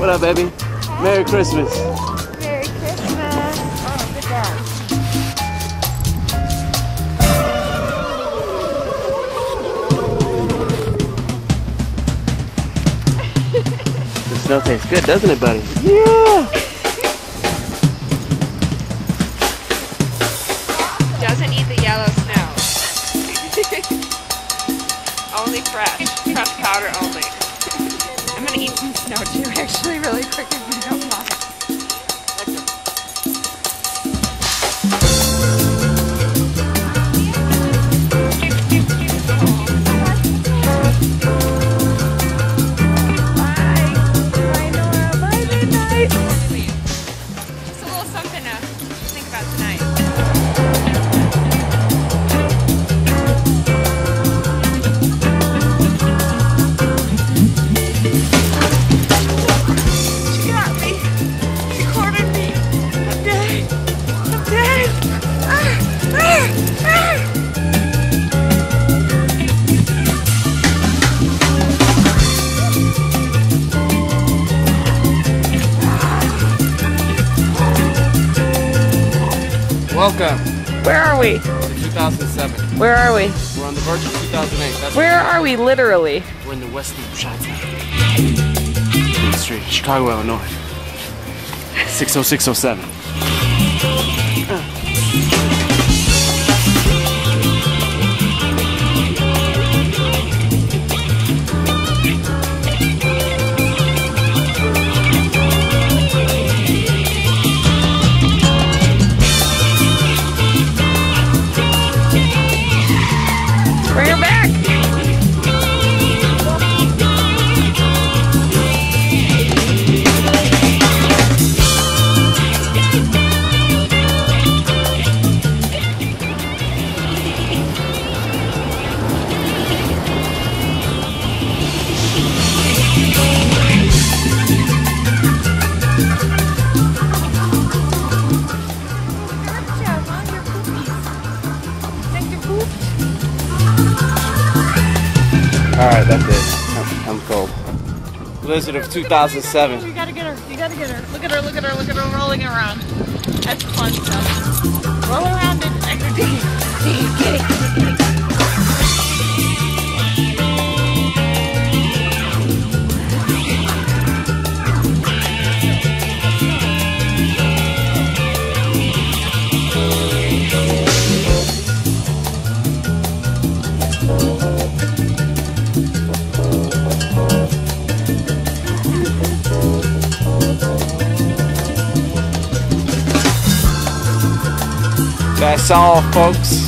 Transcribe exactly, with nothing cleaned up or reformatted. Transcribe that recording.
What up, baby? Hey. Merry Christmas. Merry Christmas. Oh, good job. The snow tastes good, doesn't it, buddy? Yeah! Doesn't eat the yellow snow. Only fresh. Fresh powder only. I'm gonna eat some snow too, actually, really quick if you don't mind. Just a little something to think about tonight. Welcome Where are we? to two thousand seven. Where are we? We're on the verge of two thousand eight. That's Where are we, literally? We're in the West Loop, Chi-Town. Main Street, Chicago, Illinois. six oh six oh seven. Bring her back! Alright, that's it. I'm, I'm cold. Blizzard of two thousand seven. You gotta get her. You gotta get her. Look at her. Look at her. Look at her rolling around. That's fun stuff. Roll around and That's all, folks.